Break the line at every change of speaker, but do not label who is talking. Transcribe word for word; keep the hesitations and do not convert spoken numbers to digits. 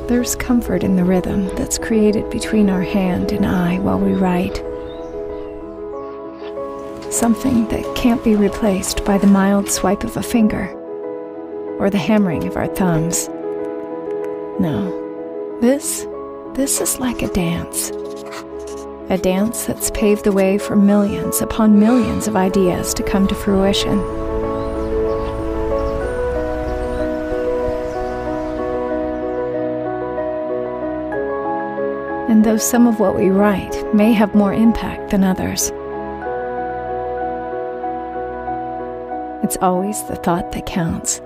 There's comfort in the rhythm that's created between our hand and eye while we write. Something that can't be replaced by the mild swipe of a finger or the hammering of our thumbs. No, this, this is like a dance. A dance that's paved the way for millions upon millions of ideas to come to fruition. And though some of what we write may have more impact than others, it's always the thought that counts.